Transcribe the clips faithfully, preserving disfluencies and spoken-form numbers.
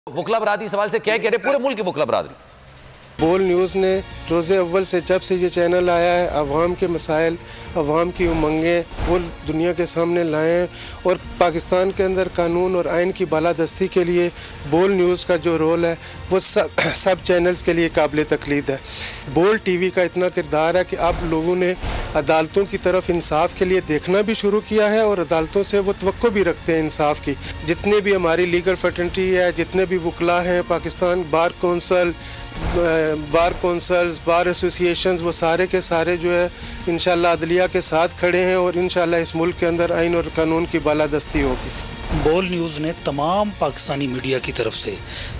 वकला बरादरी सवाल से क्या कह रहे पूरे मुल्क की वकला बरादरी। बोल न्यूज़ ने रोज़े अव्वल से जब से ये चैनल आया है अवाम के मसाइल, अवाम की उमंगें वो दुनिया के सामने लाए हैं और पाकिस्तान के अंदर कानून और आइन की बालादस्ती के लिए बोल न्यूज़ का जो रोल है वो सब सब चैनल्स के लिए काबिल तकलीद है। बोल टीवी का इतना किरदार है कि अब लोगों ने अदालतों की तरफ इंसाफ के लिए देखना भी शुरू किया है और अदालतों से वो तवक्को भी रखते हैं इंसाफ की। जितने भी हमारी लीगल फ्रेटर्निटी है, जितने भी वकला हैं, Pakistan bar council, bar councils, bar associations, वो सारे के सारे जो है इंशाल्लाह अदलिया के साथ खड़े हैं और इंशाल्लाह इस मुल्क के अंदर आइन और कानून की बालादस्ती होगी। बोल न्यूज़ ने तमाम पाकिस्तानी मीडिया की तरफ से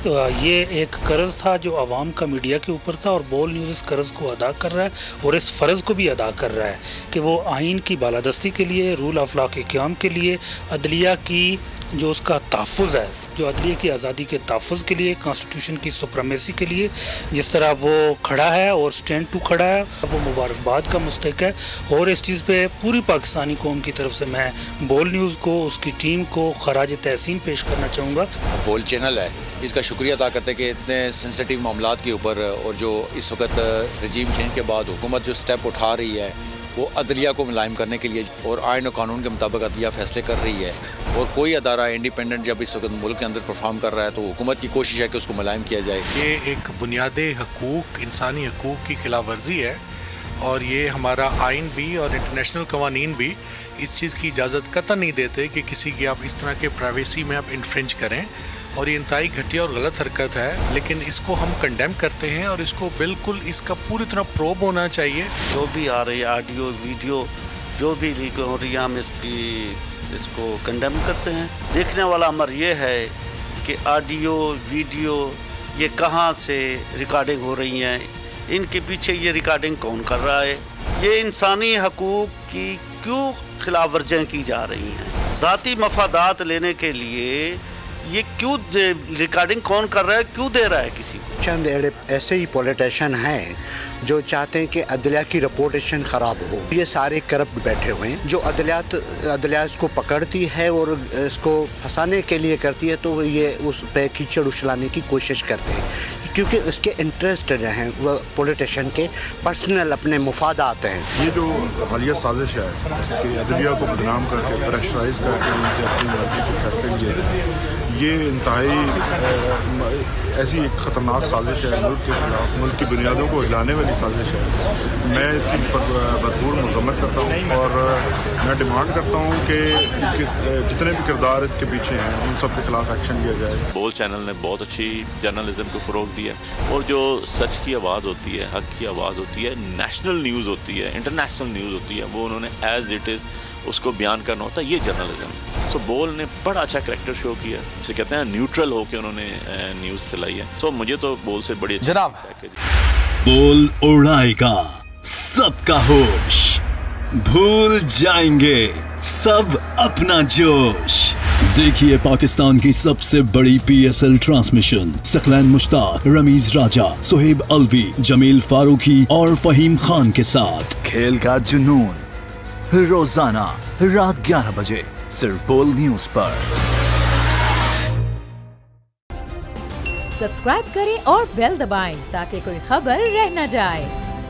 ये एक कर्ज़ था जो आवाम का मीडिया के ऊपर था और बोल न्यूज़ इस कर्ज़ को अदा कर रहा है और इस फ़र्ज़ को भी अदा कर रहा है कि वो आइन की बालादस्ती के लिए, रूल ऑफ लॉ के क़याम के लिए, अदलिया की जो उसका तहफ़्फ़ुज़ है, जो अदलिया की आज़ादी के तहफ़्फ़ुज़ के लिए, कॉन्स्टिट्यूशन की सुप्रीमेसी के लिए जिस तरह वो खड़ा है और स्टैंड टू खड़ा है, वो मुबारकबाद का मुस्तहिक़ है। और इस चीज़ पे पूरी पाकिस्तानी कौम की तरफ से मैं बोल न्यूज़ को, उसकी टीम को खराज तहसीन पेश करना चाहूँगा। बोल चैनल है, इसका शुक्रिया अदा करते हैं कि इतने सेंसिटिव मामलात के ऊपर और जो इस वक्त रजीम चेंज के बाद हुकूमत जो स्टेप उठा रही है वो अदलिया को मुलायम करने के लिए और आइन और कानून के मुताबिक अदलिया फैसले कर रही है और कोई अदारा इंडिपेंडेंट जब इस वक्त मुल्क के अंदर परफॉर्म कर रहा है तो हुकूमत की कोशिश है कि उसको मुलायम किया जाए। ये एक बुनियादी हकूक़, इंसानी हकूक़ की खिलाफ वर्जी है और ये हमारा आइन भी और इंटरनेशनल कवानीन भी इस चीज़ की इजाज़त कतई नहीं देते कि किसी की आप इस तरह के प्राइवेसी में आप इन्फ्रिंज करें और ये इंतहाई घटिया और गलत हरकत है। लेकिन इसको हम कंडेम करते हैं और इसको बिल्कुल इसका पूरी तरह प्रोब होना चाहिए। जो भी आ रही है ऑडियो वीडियो जो भी लीक हो रही है हम इसकी इसको कंडेम करते हैं। देखने वाला अमर ये है कि ऑडियो वीडियो ये कहाँ से रिकॉर्डिंग हो रही हैं, इनके पीछे ये रिकॉर्डिंग कौन कर रहा है, ये इंसानी हकूक़ की क्यों खिलाफ वर्जियाँ की जा रही हैं, ज़ाती मफादात लेने के लिए ये क्यों रिकॉर्डिंग कौन कर रहा है, क्यों दे रहा है किसी को। चंद ऐसे ही पॉलिटिशियन हैं जो चाहते हैं कि अदलिया की रिपोर्टेशन ख़राब हो। ये सारे करप्ट बैठे हुए हैं। जो अदलियात अदलिया इसको पकड़ती है और इसको फंसाने के लिए करती है तो ये उस पर कीचड़ उछलाने की कोशिश करते हैं क्योंकि उसके इंटरेस्टेड हैं, वो पॉलिटिशियन के पर्सनल अपने मुफादात हैं। ये जो हालिया साजिश है कि अदलिया को बदनाम करके प्रेशराइज करके उनसे अपनी मर्जी के फैसले लिए, ये इंतहाई ऐसी एक ख़तरनाक साजिश है मुल्क के खिलाफ, मुल्क की बुनियादों को हिलाने वाली साजिश है। मैं इसकी भरपूर मज़म्मत करता हूँ और मैं डिमांड करता हूँ कि जितने भी किरदार इसके पीछे हैं उन सब के खिलाफ एक्शन लिया जाए। बोल चैनल ने बहुत अच्छी जर्नलिज्म को फ़रोग़ दिया और जो सच की आवाज़ होती है, हक़ की आवाज़ होती है, नेशनल न्यूज़ होती है, इंटरनेशनल न्यूज़ होती है, वो उन्होंने एज इट इज़ उसको बयान करना होता है, ये जर्नलिज्म। सो बोल ने बड़ा अच्छा करैक्टर शो किया, जिसे कहते हैं न्यूट्रल होकर उन्होंने न्यूज़ चलाई है। सो मुझे तो बोल से बड़ी जनाब बोल उड़ाएगा सबका होश, भूल जाएंगे सब अपना जोश। देखिए पाकिस्तान की सबसे बड़ी P S L transmission Saqlain Mushtaq, Ramiz Raja, Suhaib Alvi, Jamil Farooqui और फहीम खान के साथ खेल का जुनून रोजाना रात ग्यारह बजे सिर्फ बोल न्यूज पर। सब्सक्राइब करें और बेल दबाएं ताकि कोई खबर रह न जाए।